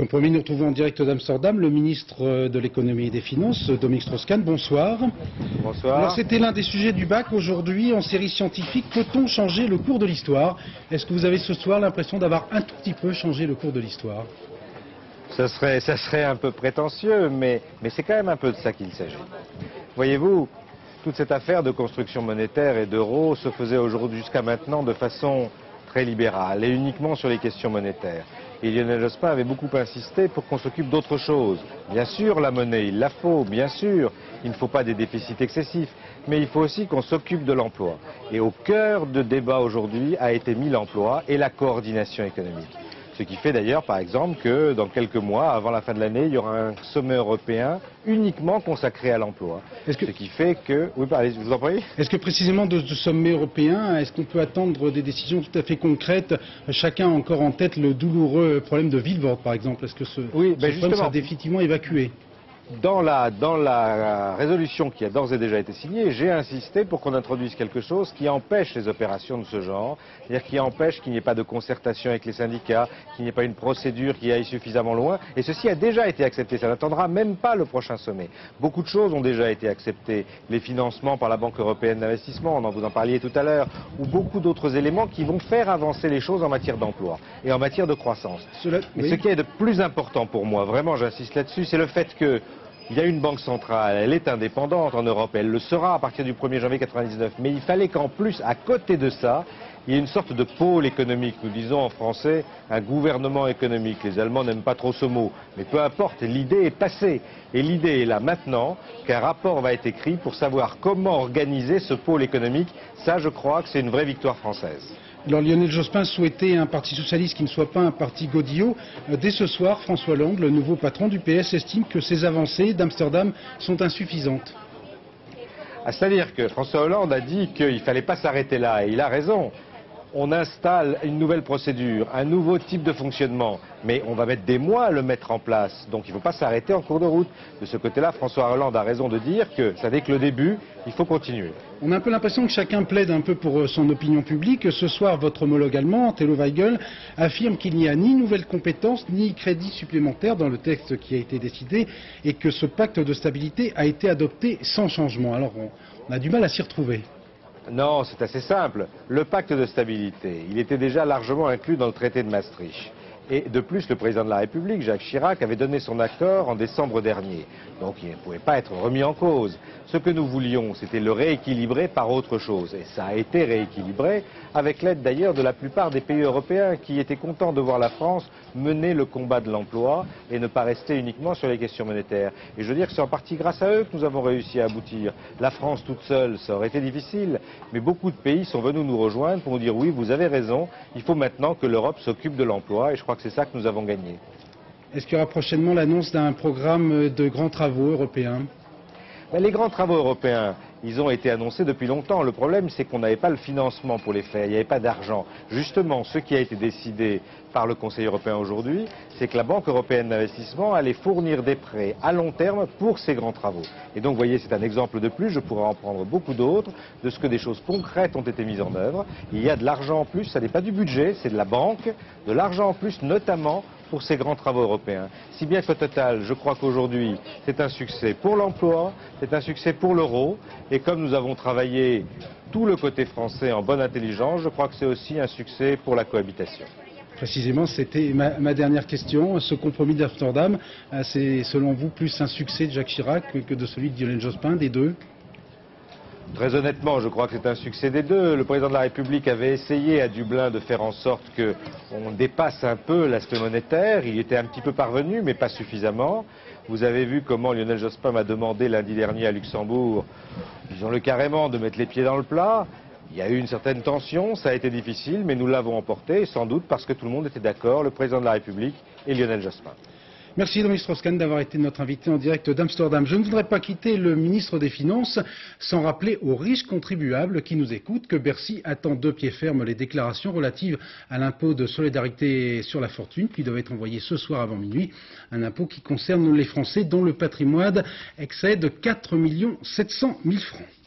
Comme promis, nous retrouvons en direct d'Amsterdam le ministre de l'économie et des finances, Dominique Strauss-Kahn. Bonsoir. Bonsoir. Alors c'était l'un des sujets du bac aujourd'hui en série scientifique. Peut-on changer le cours de l'histoire? Est-ce que vous avez ce soir l'impression d'avoir un tout petit peu changé le cours de l'histoire? Ça serait un peu prétentieux, mais c'est quand même un peu de ça qu'il s'agit. Voyez-vous, toute cette affaire de construction monétaire et d'euros se faisait aujourd'hui jusqu'à maintenant de façon très libérale et uniquement sur les questions monétaires. Et Lionel Jospin avait beaucoup insisté pour qu'on s'occupe d'autre chose. Bien sûr, la monnaie, il la faut, bien sûr. Il ne faut pas des déficits excessifs, mais il faut aussi qu'on s'occupe de l'emploi. Et au cœur de débat aujourd'hui a été mis l'emploi et la coordination économique. Ce qui fait d'ailleurs, par exemple, que dans quelques mois, avant la fin de l'année, il y aura un sommet européen uniquement consacré à l'emploi. Ce qui fait que... Oui, je vous en prie. Est-ce que précisément de ce sommet européen, est-ce qu'on peut attendre des décisions tout à fait concrètes? Chacun a encore en tête le douloureux problème de Vilvoorde, par exemple. Est-ce que ce problème sera définitivement évacué? Dans la résolution qui a d'ores et déjà été signée, j'ai insisté pour qu'on introduise quelque chose qui empêche les opérations de ce genre, c'est-à-dire qui empêche qu'il n'y ait pas de concertation avec les syndicats, qu'il n'y ait pas une procédure qui aille suffisamment loin, et ceci a déjà été accepté, ça n'attendra même pas le prochain sommet. Beaucoup de choses ont déjà été acceptées, les financements par la Banque européenne d'investissement, vous en parliez tout à l'heure, ou beaucoup d'autres éléments qui vont faire avancer les choses en matière d'emploi et en matière de croissance. Mais ce qui est de plus important pour moi, vraiment j'insiste là-dessus, c'est le fait que il y a une banque centrale, elle est indépendante en Europe, elle le sera à partir du 1er janvier 1999, mais il fallait qu'en plus, à côté de ça, il y ait une sorte de pôle économique, nous disons en français un gouvernement économique. Les Allemands n'aiment pas trop ce mot, mais peu importe, l'idée est passée. Et l'idée est là maintenant qu'un rapport va être écrit pour savoir comment organiser ce pôle économique. Ça, je crois que c'est une vraie victoire française. Alors Lionel Jospin souhaitait un parti socialiste qui ne soit pas un parti godillot. Dès ce soir, François Hollande, le nouveau patron du PS, estime que ces avancées d'Amsterdam sont insuffisantes. C'est-à-dire que François Hollande a dit qu'il ne fallait pas s'arrêter là, et il a raison. On installe une nouvelle procédure, un nouveau type de fonctionnement, mais on va mettre des mois à le mettre en place. Donc il ne faut pas s'arrêter en cours de route. De ce côté-là, François Hollande a raison de dire que ça n'est que le début, il faut continuer. On a un peu l'impression que chacun plaide un peu pour son opinion publique. Ce soir, votre homologue allemand, Thilo Weigel, affirme qu'il n'y a ni nouvelles compétences, ni crédits supplémentaires dans le texte qui a été décidé et que ce pacte de stabilité a été adopté sans changement. Alors on a du mal à s'y retrouver. Non, c'est assez simple. Le pacte de stabilité, il était déjà largement inclus dans le traité de Maastricht. Et de plus, le président de la République, Jacques Chirac, avait donné son accord en décembre dernier. Donc il ne pouvait pas être remis en cause. Ce que nous voulions, c'était le rééquilibrer par autre chose. Et ça a été rééquilibré, avec l'aide d'ailleurs de la plupart des pays européens qui étaient contents de voir la France mener le combat de l'emploi et ne pas rester uniquement sur les questions monétaires. Et je veux dire que c'est en partie grâce à eux que nous avons réussi à aboutir. La France toute seule, ça aurait été difficile. Mais beaucoup de pays sont venus nous rejoindre pour nous dire oui, vous avez raison, il faut maintenant que l'Europe s'occupe de l'emploi. Et je crois que c'est ça que nous avons gagné. Est-ce qu'il y aura prochainement l'annonce d'un programme de grands travaux européens? Les grands travaux européens, ils ont été annoncés depuis longtemps. Le problème, c'est qu'on n'avait pas le financement pour les faire, il n'y avait pas d'argent. Justement, ce qui a été décidé par le Conseil européen aujourd'hui, c'est que la Banque européenne d'investissement allait fournir des prêts à long terme pour ces grands travaux. Et donc, vous voyez, c'est un exemple de plus, je pourrais en prendre beaucoup d'autres, de ce que des choses concrètes ont été mises en œuvre. Il y a de l'argent en plus, ça n'est pas du budget, c'est de la banque, de l'argent en plus, notamment pour ces grands travaux européens. Si bien qu'au total, je crois qu'aujourd'hui, c'est un succès pour l'emploi, c'est un succès pour l'euro, et comme nous avons travaillé tout le côté français en bonne intelligence, je crois que c'est aussi un succès pour la cohabitation. Précisément, c'était ma dernière question. Ce compromis d'Amsterdam, c'est selon vous plus un succès de Jacques Chirac que de celui de Lionel Jospin, des deux? Très honnêtement, je crois que c'est un succès des deux. Le président de la République avait essayé à Dublin de faire en sorte qu'on dépasse un peu l'aspect monétaire. Il était un petit peu parvenu, mais pas suffisamment. Vous avez vu comment Lionel Jospin m'a demandé lundi dernier à Luxembourg, disons-le carrément, de mettre les pieds dans le plat. Il y a eu une certaine tension, ça a été difficile, mais nous l'avons emporté, sans doute parce que tout le monde était d'accord, le président de la République et Lionel Jospin. Merci Dominique Strauss-Kahn d'avoir été notre invité en direct d'Amsterdam. Je ne voudrais pas quitter le ministre des Finances sans rappeler aux riches contribuables qui nous écoutent que Bercy attend de pied ferme les déclarations relatives à l'impôt de solidarité sur la fortune qui doit être envoyé ce soir avant minuit. Un impôt qui concerne les Français dont le patrimoine excède 4 700 000 francs.